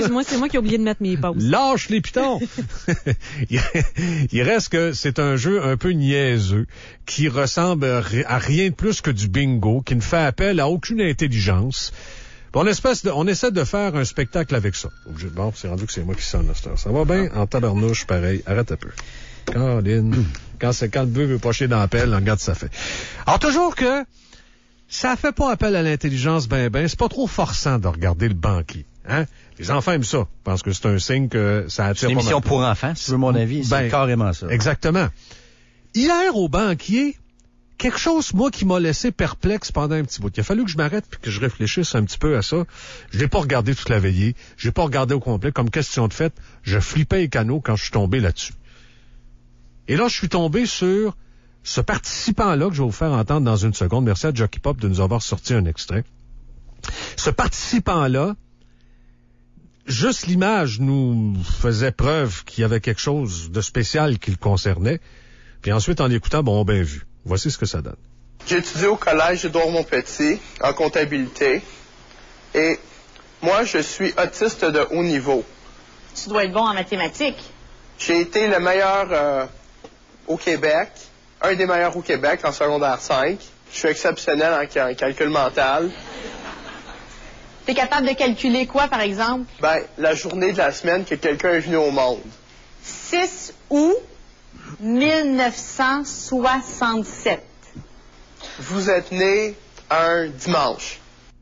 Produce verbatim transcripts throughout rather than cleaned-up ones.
Excuse-moi, c'est moi qui ai oublié de mettre mes pauses. Lâche les pitons! Il reste que c'est un jeu un peu niaiseux, qui ressemble à rien de plus que du bingo, qui ne fait appel à aucune intelligence. On, espèce de, on essaie de faire un spectacle avec ça. Bon, c'est rendu que c'est moi qui sonne à cette heure. Ça va bien? En tabarnouche, pareil. Arrête un peu. Caroline, quand, c'est, quand le bœuf veut pas chier dans la pelle, regarde ça fait. Alors, toujours que ça fait pas appel à l'intelligence ben ben, c'est pas trop forçant de regarder le banquier. Hein? Les enfants aiment ça. Je pense que c'est un signe que ça attire pas. C'est une émission pour enfants, si tu veux mon avis. C'est ben, carrément ça. Exactement. Hier, au banquier, quelque chose, moi, qui m'a laissé perplexe pendant un petit bout. Il a fallu que je m'arrête puis que je réfléchisse un petit peu à ça. Je l'ai pas regardé toute la veillée. Je l'ai pas regardé au complet. Comme question de fait, je flippais les canaux quand je suis tombé là-dessus. Et là, je suis tombé sur ce participant-là que je vais vous faire entendre dans une seconde. Merci à Jockey Pop de nous avoir sorti un extrait. Ce participant-là, juste l'image nous faisait preuve qu'il y avait quelque chose de spécial qui le concernait. Puis ensuite, en l'écoutant, bon, on a bien vu. Voici ce que ça donne. J'ai étudié au collège Édouard-Montpetit en comptabilité. Et moi, je suis autiste de haut niveau. Tu dois être bon en mathématiques. J'ai été le meilleur euh, au Québec, un des meilleurs au Québec en secondaire cinq. Je suis exceptionnel en, en calcul mental. T'es capable de calculer quoi, par exemple? Ben, la journée de la semaine que quelqu'un est venu au monde. six août mille neuf cent soixante-sept. Vous êtes né un dimanche.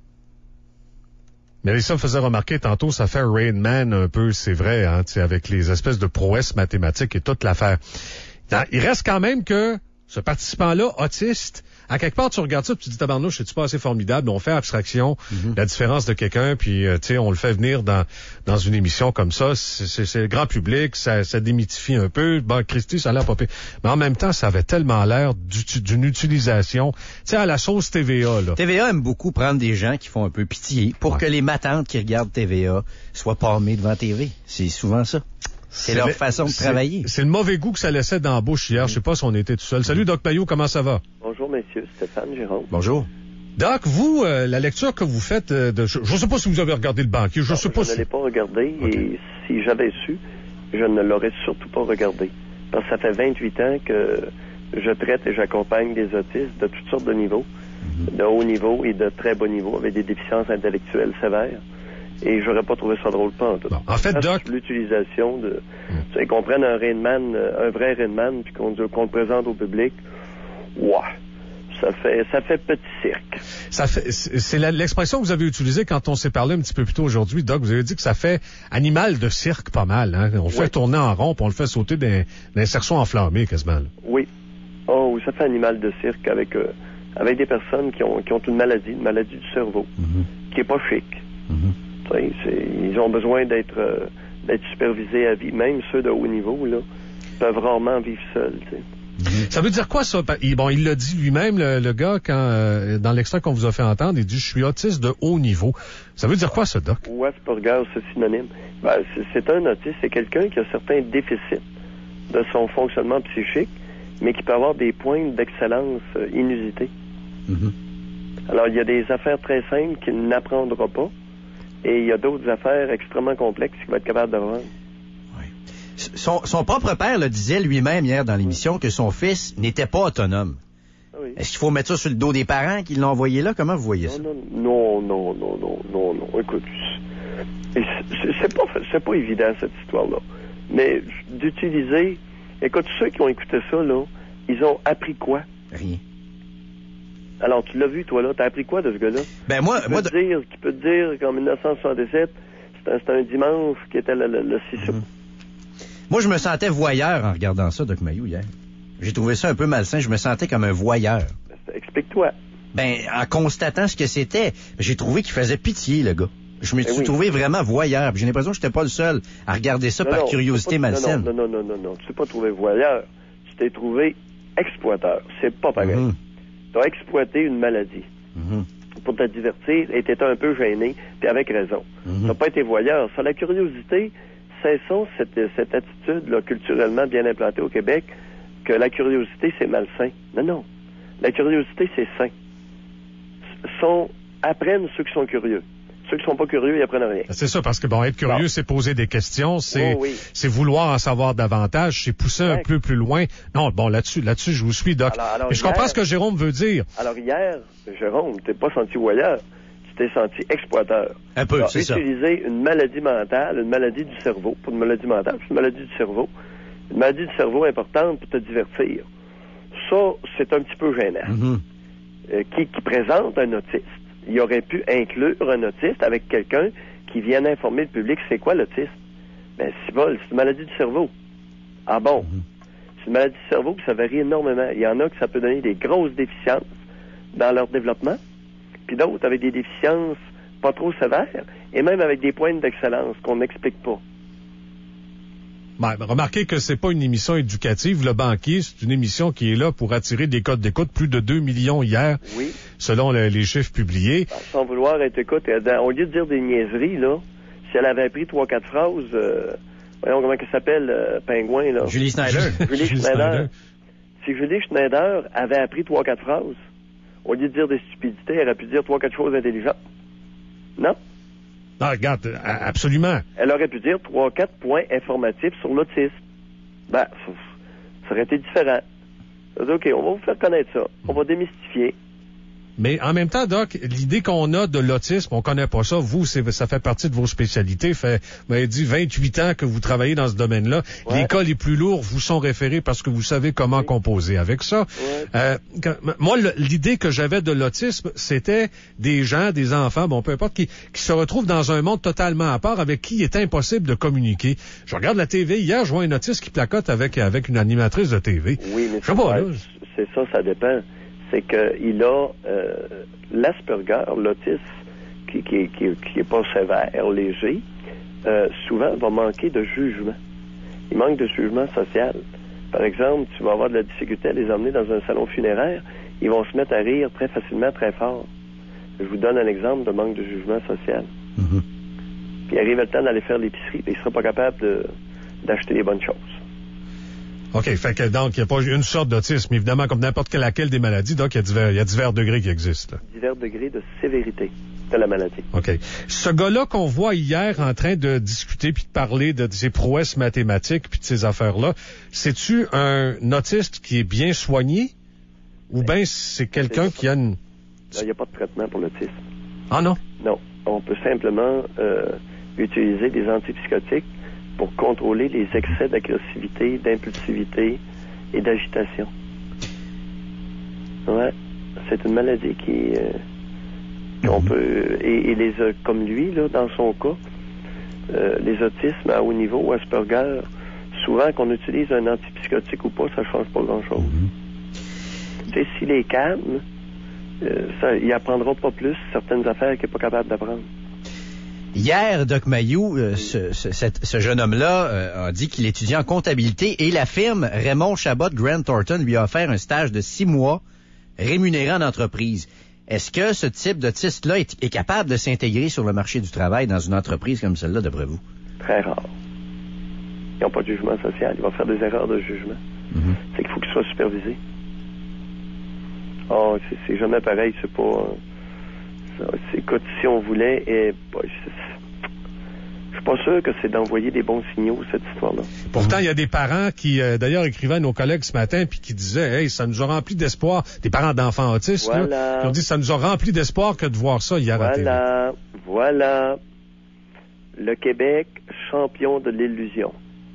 Mélissa me faisait remarquer tantôt, ça fait Rain Man un peu, c'est vrai, hein, avec les espèces de prouesses mathématiques et toute l'affaire. Il reste quand même que ce participant-là, autiste, à quelque part, tu regardes ça, puis tu te dis, tabarnouche, c'est-tu pas assez formidable? On fait abstraction, mm-hmm. la différence de quelqu'un, puis, euh, tu sais, on le fait venir dans dans une émission comme ça. C'est, c'est, c'est le grand public, ça, ça démythifie un peu. Bon, Christy, ça a l'air pas pire. Mais en même temps, ça avait tellement l'air d'une utilisation, tu sais, à la sauce T V A, là. T V A aime beaucoup prendre des gens qui font un peu pitié pour ouais. que les matantes qui regardent T V A soient palmées devant T V. C'est souvent ça. C'est, c'est leur le, façon de travailler. C'est le mauvais goût que ça laissait dans la bouche hier. Je sais pas si on était tout seul. Salut, Doc Maillot, comment ça va? Bonjour, messieurs. Stéphane Jérôme. Bonjour. Doc, vous, euh, la lecture que vous faites, euh, de, je ne sais pas si vous avez regardé le banquier. Je non, sais pas je si... ne l'ai pas regardé okay. Et si j'avais su, je ne l'aurais surtout pas regardé. Parce que ça fait vingt-huit ans que je traite et j'accompagne des autistes de toutes sortes de niveaux, mm-hmm. de haut niveau et de très bas niveau, avec des déficiences intellectuelles sévères. Et j'aurais pas trouvé ça drôle pas en tout. Bon, en fait, Doc, l'utilisation de, hum. tu sais, qu'on prenne un Rain Man, un vrai Rain Man, puis qu'on, qu'on le présente au public, ouais, ça fait, ça fait petit cirque. Ça fait, c'est la, l'expression que vous avez utilisée quand on s'est parlé un petit peu plus tôt aujourd'hui, Doc. Vous avez dit que ça fait animal de cirque pas mal, hein. On le fait oui. tourner en rond, puis on le fait sauter d'un, d'un cerceau enflammé quasiment. Là. Oui. Oh, ça fait animal de cirque avec, euh, avec des personnes qui ont, qui ont une maladie, une maladie du cerveau, mm-hmm. qui est pas chic. Mm-hmm. C'est, ils ont besoin d'être, euh, d'être supervisés à vie. Même ceux de haut niveau, là, peuvent rarement vivre seuls. Mm-hmm. Ça veut dire quoi, ça? Il, bon, il l'a dit lui-même, le, le gars, quand euh, dans l'extrait qu'on vous a fait entendre, il dit « Je suis autiste de haut niveau ». Ça veut dire quoi, ça, Doc? Ouais, Asperger, c'est synonyme. Ben, c'est, c'est un autiste, c'est quelqu'un qui a certains déficits de son fonctionnement psychique, mais qui peut avoir des points d'excellence euh, inusités. Mm-hmm. Alors, il y a des affaires très simples qu'il n'apprendra pas, et il y a d'autres affaires extrêmement complexes qu'il va être capable d'avoir. Oui. Son, son propre père le disait lui-même hier dans l'émission que son fils n'était pas autonome. Oui. Est-ce qu'il faut mettre ça sur le dos des parents qui l'ont envoyé là? Comment vous voyez non, ça? Non, non, non, non, non, non. Écoute, c'est, c'est, pas, c'est pas évident, cette histoire-là. Mais d'utiliser... Écoute, ceux qui ont écouté ça, là, ils ont appris quoi? Rien. Alors, tu l'as vu, toi, là. T'as appris quoi de ce gars-là? Ben, moi, qui moi, peut te dire, qui peut te dire qu'en dix-neuf cent soixante-dix-sept, c'était un, c'était un dimanche qui était le, le, le six août. Mm-hmm. Moi, je me sentais voyeur en regardant ça, Doc Mayou, hier. J'ai trouvé ça un peu malsain. Je me sentais comme un voyeur. Ben, explique-toi. Ben, en constatant ce que c'était, j'ai trouvé qu'il faisait pitié, le gars. Je me suis ben oui. trouvé vraiment voyeur. J'ai l'impression que j'étais pas le seul à regarder ça non, par non, curiosité pas, malsaine. Non, non, non, non, non, non. Tu t'es pas trouvé voyeur. Tu t'es trouvé exploiteur. C'est pas pareil. Mm-hmm. Tu as exploité une maladie mm-hmm. pour te divertir et tu étais un peu gêné, puis avec raison. Mm-hmm. Tu n'as pas été voyeur. Sur la curiosité, cessons cette, cette attitude-là, culturellement bien implantée au Québec, que la curiosité, c'est malsain. Non, non. La curiosité, c'est sain. Sont, apprennent ceux qui sont curieux. Ceux qui sont pas curieux, ils apprennent rien. C'est ça, parce que bon, être curieux, bon. c'est poser des questions, c'est oh, oui. c'est vouloir en savoir davantage, c'est pousser exact. un peu plus loin. Non, bon, là-dessus, là-dessus, je vous suis, Doc. Alors, alors, Mais je hier, comprends ce que Jérôme veut dire. Alors hier, Jérôme, t'es pas senti voyeur, tu t'es senti exploiteur. Un peu, c'est ça. Tu as utilisé une maladie mentale, une maladie du cerveau, pas une maladie mentale, c'est une maladie du cerveau. Une maladie du cerveau importante pour te divertir. Ça, c'est un petit peu gênant. Mm-hmm. Euh, qui, qui présente un autiste. Il aurait pu inclure un autiste avec quelqu'un qui vienne informer le public c'est quoi l'autisme. Ben, c'est pas, c'est une maladie du cerveau. Ah bon? Mm-hmm. C'est une maladie du cerveau, puis ça varie énormément. Il y en a que ça peut donner des grosses déficiences dans leur développement, puis d'autres avec des déficiences pas trop sévères, et même avec des pointes d'excellence qu'on n'explique pas. Ben, remarquez que c'est pas une émission éducative, Le Banquier, c'est une émission qui est là pour attirer des codes d'écoute, plus de deux millions hier, oui. selon le, les chiffres publiés. Ben, sans vouloir être écoute, au lieu de dire des niaiseries, là, si elle avait appris trois, quatre phrases, euh, voyons comment elle s'appelle, euh, Pingouin, là. Julie Schneider. Julie Schneider. Si Julie Schneider avait appris trois, quatre phrases, au lieu de dire des stupidités, elle aurait pu dire trois, quatre choses intelligentes. Non? Ah, regarde, absolument. Elle aurait pu dire trois, quatre points informatifs sur l'autisme. Ben, ça aurait été différent. OK, on va vous faire connaître ça. On va démystifier. Mais en même temps, Doc, l'idée qu'on a de l'autisme, on connaît pas ça. Vous, c'est, ça fait partie de vos spécialités. Fait, vous m'avez dit vingt-huit ans que vous travaillez dans ce domaine-là. Ouais. Les cas les plus lourds vous sont référés parce que vous savez comment oui. composer avec ça. Ouais. Euh, quand, moi, le, l'idée que j'avais de l'autisme, c'était des gens, des enfants, bon, peu importe, qui, qui se retrouvent dans un monde totalement à part avec qui il est impossible de communiquer. Je regarde la T V hier, je vois un autiste qui placote avec, avec une animatrice de T V. Oui, mais je sais pas, là. C'est ça, ça dépend. C'est qu'il a euh, l'Asperger, l'autisme, qui, qui, qui, qui est pas sévère, léger, euh, souvent va manquer de jugement. Il manque de jugement social. Par exemple, tu vas avoir de la difficulté à les emmener dans un salon funéraire, ils vont se mettre à rire très facilement, très fort. Je vous donne un exemple de manque de jugement social. Mm-hmm. Puis il arrive le temps d'aller faire l'épicerie, et il ne sera pas capable de, d'acheter les bonnes choses. OK, fait que donc, il n'y a pas une sorte d'autisme, évidemment, comme n'importe quelle laquelle des maladies, donc il y a divers, il y a divers degrés qui existent. Là. Divers degrés de sévérité de la maladie. OK. Ce gars-là qu'on voit hier en train de discuter puis de parler de, de ses prouesses mathématiques puis de ces affaires-là, c'est-tu un autiste qui est bien soigné ou bien c'est quelqu'un c'est qui a une... Il n'y a pas de traitement pour l'autisme. Ah non? Non. On peut simplement euh, utiliser des antipsychotiques pour contrôler les excès d'agressivité, d'impulsivité et d'agitation. Ouais, c'est une maladie qui euh, qu'on peut et, et les comme lui là dans son cas, euh, les autismes à haut niveau, Asperger, souvent qu'on utilise un antipsychotique ou pas, ça change pas grand-chose. Mm-hmm. Tu sais, s'il est calme, euh, ça, il apprendra pas plus certaines affaires qu'il est pas capable d'apprendre. Hier, Doc Mayou, euh, ce, ce, ce jeune homme-là euh, a dit qu'il étudiait en comptabilité et la firme Raymond Chabot Grant Thornton lui a offert un stage de six mois rémunéré en entreprise. Est-ce que ce type d'autiste-là est, est capable de s'intégrer sur le marché du travail dans une entreprise comme celle-là, d'après vous? Très rare. Ils n'ont pas de jugement social. Ils vont faire des erreurs de jugement. Mm-hmm. C'est qu'il faut qu'ils soient supervisés. Oh, c'est, c'est jamais pareil. C'est pas... Euh... C'est, écoute, si on voulait, et, bah, je, je suis pas sûr que c'est d'envoyer des bons signaux, cette histoire-là. Pourtant, il y a des parents qui, euh, d'ailleurs, écrivaient à nos collègues ce matin, puis qui disaient, hey, ça nous a rempli d'espoir, des parents d'enfants autistes, voilà. là, qui ont dit, ça nous a rempli d'espoir que de voir ça hier voilà. à la télé. Voilà, le Québec, champion de l'illusion.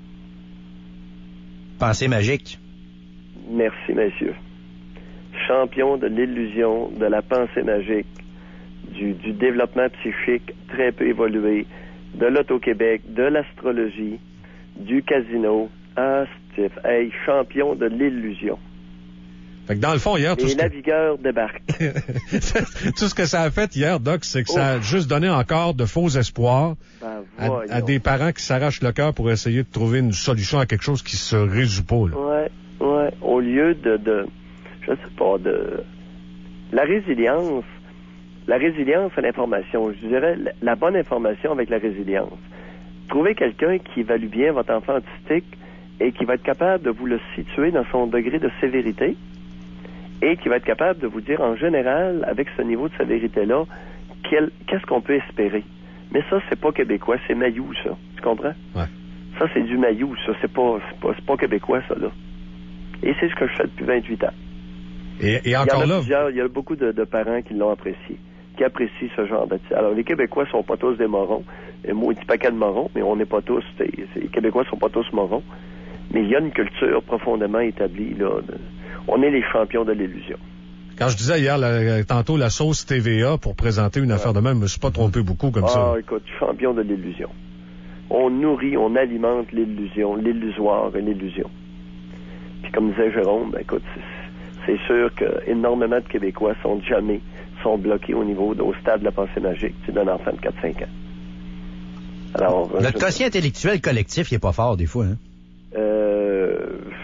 Pensée magique. Merci, messieurs. Champion de l'illusion, de la pensée magique. Du, du développement psychique très peu évolué, de l'Auto-Québec, de l'astrologie, du casino. Ah, Steve, hey, champion de l'illusion. Fait que dans le fond, hier... Et tout la que... vigueur débarque. Tout ce que ça a fait hier, Doc, c'est que Ouf. ça a juste donné encore de faux espoirs ben, à, à des parents qui s'arrachent le cœur pour essayer de trouver une solution à quelque chose qui se résout pas. Là. Ouais, ouais. Au lieu de, de... Je sais pas, de... La résilience... La résilience à l'information, je dirais la bonne information avec la résilience. Trouvez quelqu'un qui évalue bien votre enfant autistique et qui va être capable de vous le situer dans son degré de sévérité et qui va être capable de vous dire en général, avec ce niveau de sévérité-là, quel, qu'est-ce qu'on peut espérer. Mais ça, c'est pas québécois, c'est Mayou, ça. Tu comprends? Ouais. Ça, c'est du Mayou, ça. C'est pas, c'est pas, c'est pas québécois, ça, là. Et c'est ce que je fais depuis vingt-huit ans. Et, et encore il y en a là... plusieurs, il y a beaucoup de, de parents qui l'ont apprécié, qui apprécient ce genre de... Alors, les Québécois sont pas tous des morons. Un maudit paquet de morons, mais on n'est pas tous... C'est, c'est, les Québécois sont pas tous morons. Mais il y a une culture profondément établie, là. De, on est les champions de l'illusion. Quand je disais hier, la, tantôt, la sauce T V A pour présenter une affaire de même, je me suis pas trompé beaucoup comme ah, ça. Ah, écoute, champion de l'illusion. On nourrit, on alimente l'illusion, l'illusoire et l'illusion. Puis comme disait Jérôme, ben, écoute, c'est, c'est sûr qu'énormément de Québécois sont jamais, sont bloqués au niveau, au stade de la pensée magique, tu sais, d'un enfant de quatre cinq ans. Alors, Notre je... quotient intellectuel collectif, il est pas fort des fois, hein? Euh...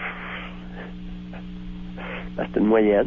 Ben, c'est une moyenne.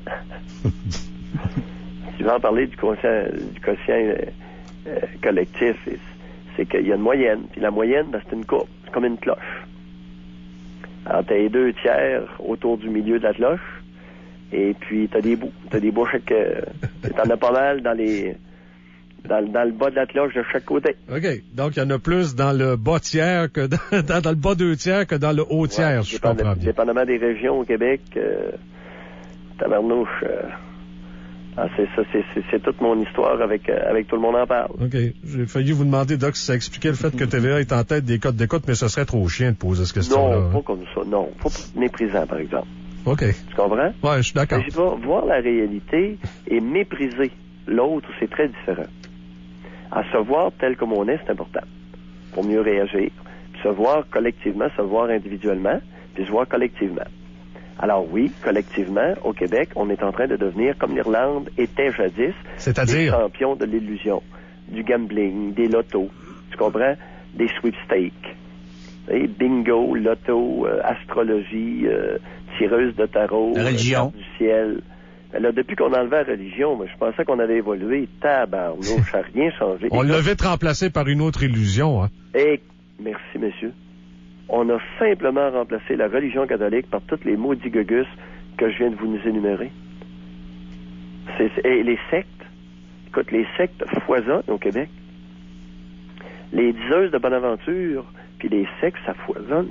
Si tu veux en parler du quotient, du quotient euh, euh, collectif, c'est, c'est qu'il y a une moyenne. Puis la moyenne, ben, c'est une courbe. C'est comme une cloche. Alors, t'as les deux tiers autour du milieu de la cloche. Et puis, t'as des bouts. T'as des bouts chaque... Euh, t'en as pas mal dans les... Dans, dans le bas de la cloche de chaque côté. OK. Donc, il y en a plus dans le bas tiers que dans, dans, dans le bas deux tiers que dans le haut tiers, Ouais, si je comprends bien. Dépendamment des régions au Québec, euh, tabarnouche, euh, ah, c'est ça, c'est, c'est, c'est toute mon histoire avec, euh, avec Tout le monde en parle. OK. J'ai failli vous demander, Doc, si ça expliquait le fait que T V A est en tête des codes d'écoute, mais ce serait trop chiant de poser cette question-là. Non, hein. pas comme ça. Non, pas méprisant, par exemple. OK. Tu comprends? Ouais, je suis d'accord. Mais je vais voir la réalité et mépriser l'autre, c'est très différent. À se voir tel comme on est, c'est important. Pour mieux réagir. Puis se voir collectivement, se voir individuellement, puis se voir collectivement. Alors oui, collectivement, au Québec, on est en train de devenir, comme l'Irlande était jadis, C'est-à-dire? des champions de l'illusion, du gambling, des lotos, tu comprends? Des sweepstakes. Et bingo, loto, euh, astrologie, euh, tireuse de tarot, la religion. Euh, du ciel. Ben là, depuis qu'on a enlevé la religion, ben, je pensais qu'on avait évolué. Tabarnouche, ça n'a rien changé. On l'a vite remplacé par une autre illusion, hein? Et, merci, messieurs. On a simplement remplacé la religion catholique par toutes les maudits gugus que je viens de vous nous énumérer. C'est, et les sectes. Écoute, les sectes foisonnent au Québec. Les diseuses de Bonaventure, puis les sectes, ça foisonne.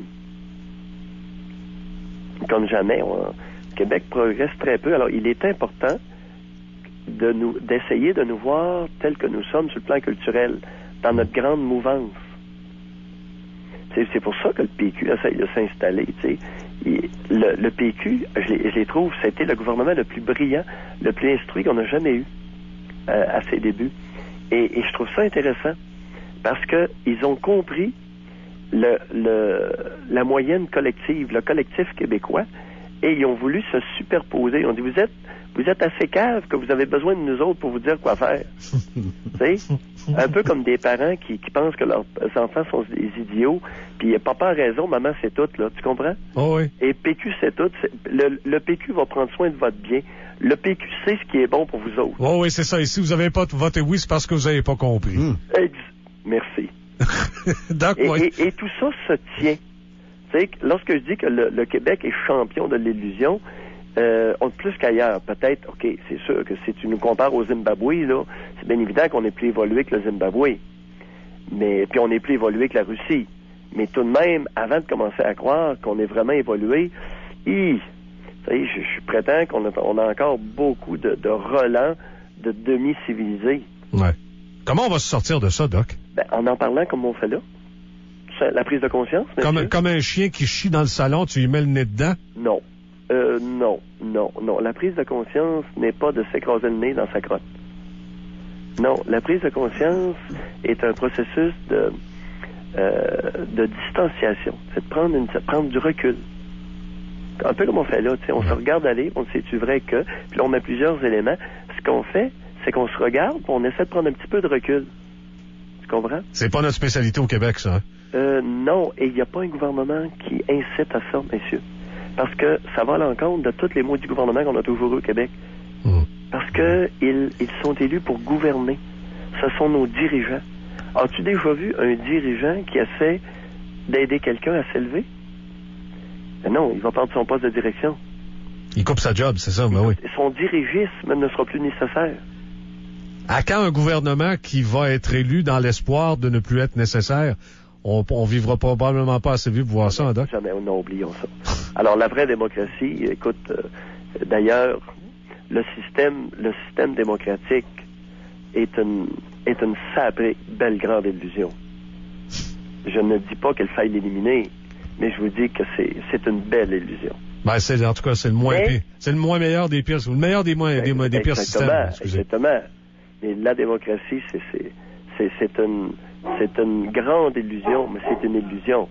Comme jamais, on, le Québec progresse très peu. Alors, il est important de nous, d'essayer de nous voir tels que nous sommes sur le plan culturel, dans notre grande mouvance. C'est, c'est pour ça que le P Q essaye de s'installer. Tu sais. Il, le, le P Q, je les, je les trouve, c'était le gouvernement le plus brillant, le plus instruit qu'on a jamais eu euh, à ses débuts. Et, et je trouve ça intéressant parce que ils ont compris le, le, la moyenne collective, le collectif québécois, et ils ont voulu se superposer. Ils ont dit, vous êtes, vous êtes assez cave que vous avez besoin de nous autres pour vous dire quoi faire. Tu sais? Un peu comme des parents qui, qui pensent que leurs enfants sont des idiots, puis papa a raison, maman c'est tout, là. Tu comprends? Oh oui. Et P Q c'est tout. C'est, le, le P Q va prendre soin de votre bien. Le P Q sait ce qui est bon pour vous autres. Oh oui, c'est ça. Et si vous n'avez pas voté oui, c'est parce que vous n'avez pas compris. Mmh. Ex- Merci. Donc, et, oui. et, et tout ça se tient. Tu sais, lorsque je dis que le, le Québec est champion de l'illusion, euh, on plus qu'ailleurs. Peut-être, OK, c'est sûr que si tu nous compares au Zimbabwe, là, c'est bien évident qu'on est plus évolué que le Zimbabwe. Mais, puis on est plus évolué que la Russie. Mais tout de même, avant de commencer à croire qu'on est vraiment évolué, hi, tu sais, je, je suis prétend qu'on a, on a encore beaucoup de, de relents de demi-civilisés. Ouais. Comment on va se sortir de ça, Doc? Ben, en en parlant comme on fait là. C'est la prise de conscience, Comme, monsieur? comme un chien qui chie dans le salon, tu y mets le nez dedans? Non. Euh, non, non, non. La prise de conscience n'est pas de s'écraser le nez dans sa crotte. Non, la prise de conscience est un processus de, euh, de distanciation. C'est de prendre, une, c'est de prendre du recul. Un peu comme on fait là, tu sais, on se regarde aller, on sait tu vrai que, puis là on met plusieurs éléments. Ce qu'on fait, c'est qu'on se regarde, puis on essaie de prendre un petit peu de recul. Tu comprends? C'est pas notre spécialité au Québec, ça. Hein? Euh, non, et il n'y a pas un gouvernement qui incite à ça, messieurs. Parce que ça va à l'encontre de tous les maudits gouvernements qu'on a toujours eu au Québec. Mmh. Parce que ils, ils sont élus pour gouverner. Ce sont nos dirigeants. As-tu déjà vu un dirigeant qui essaie d'aider quelqu'un à s'élever? Mais non, il va perdre son poste de direction. Il coupe sa job, c'est ça, ben oui. Son dirigisme ne sera plus nécessaire. À quand un gouvernement qui va être élu dans l'espoir de ne plus être nécessaire? On, on vivra probablement pas assez vieux pour voir ça, hein, Doc? Jamais, non, oublions ça. Alors, la vraie démocratie, écoute, euh, d'ailleurs, le système, le système démocratique est une, est une sacrée belle grande illusion. Je ne dis pas qu'il faille l'éliminer, mais je vous dis que c'est, c'est une belle illusion. Ben, c'est, en tout cas, c'est le moins mais, pire. C'est le moins meilleur des pires, le meilleur des moins, des, des pires systèmes. Excusez. Exactement. Mais la démocratie, c'est, c'est, c'est, c'est une, c'est une grande illusion, mais c'est une illusion.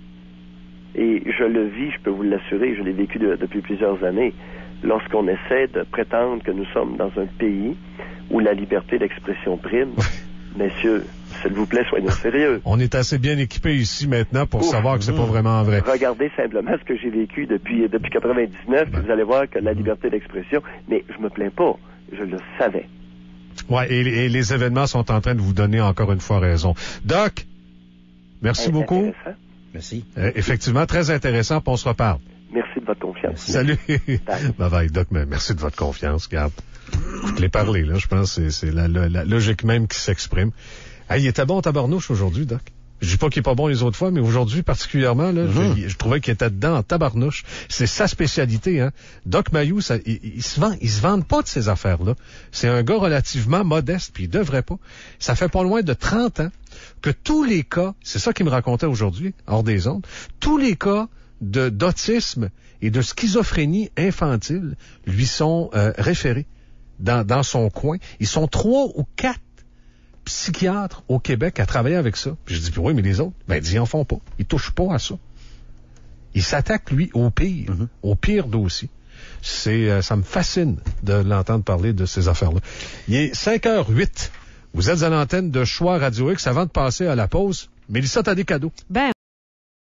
Et je le vis, je peux vous l'assurer, je l'ai vécu de, depuis plusieurs années, lorsqu'on essaie de prétendre que nous sommes dans un pays où la liberté d'expression prime. Messieurs, s'il vous plaît, soyez sérieux. On est assez bien équipés ici maintenant pour Ouf, savoir que c'est pas vraiment vrai. Regardez simplement ce que j'ai vécu depuis depuis quatre-vingt-dix-neuf, puis vous allez voir que la liberté d'expression, mais je me plains pas, je le savais. Ouais, et, et les événements sont en train de vous donner encore une fois raison. Doc, merci Hey, beaucoup. Merci. Euh, effectivement, très intéressant, puis on se reparle. Merci de votre confiance. Salut. Bye bye, Doc, mais merci de votre confiance, regarde. Je l'ai parlé, là, je pense que c'est, c'est la, la, la logique même qui s'exprime. Hey, il était bon tabarnouche aujourd'hui, Doc. Je dis pas qu'il est pas bon les autres fois, mais aujourd'hui particulièrement, là, mm-hmm. je, je trouvais qu'il était dedans en tabarnouche. C'est sa spécialité, hein. Doc Mayou, ça, il, il se vend, il se vend pas de ces affaires-là. C'est un gars relativement modeste, puis il devrait pas. Ça fait pas loin de trente ans que tous les cas, c'est ça qu'il me racontait aujourd'hui, hors des ondes, tous les cas de, d'autisme et de schizophrénie infantile lui sont euh, référés dans, dans son coin. Ils sont trois ou quatre psychiatres au Québec à travailler avec ça. Puis je dis, oui, mais les autres, ben, ils en font pas. Ils touchent pas à ça. Il s'attaque, lui, au pire, mm-hmm. au pire dossier. C'est, euh, ça me fascine de l'entendre parler de ces affaires-là. Il est cinq heures huit. Vous êtes à l'antenne de Choix Radio X. Avant de passer à la pause, Mélissa, t'as des cadeaux. Ben,